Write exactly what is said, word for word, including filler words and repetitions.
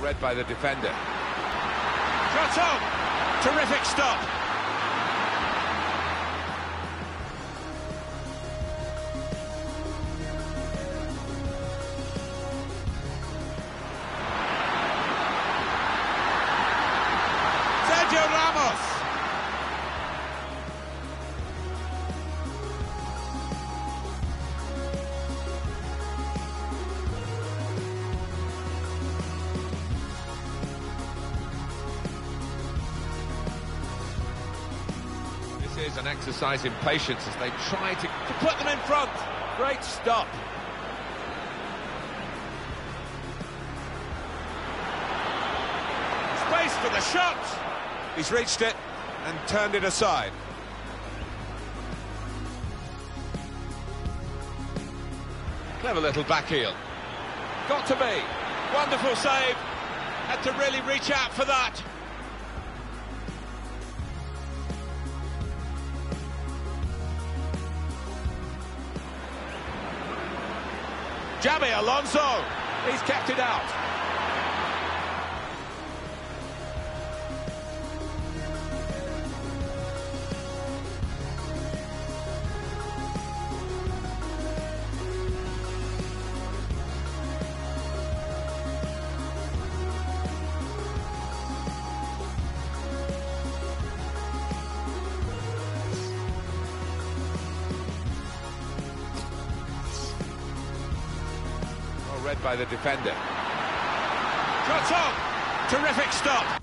read by the defender. Shot on! Terrific stop. Sergio Ramos. This is an exercise in patience as they try to, to put them in front. Great stop. Space for the shot. He's reached it and turned it aside. Clever little back heel. Got to be. Wonderful save. Had to really reach out for that. Xabi Alonso. He's kept it out. Well read by the defender. Shot on! Terrific stop.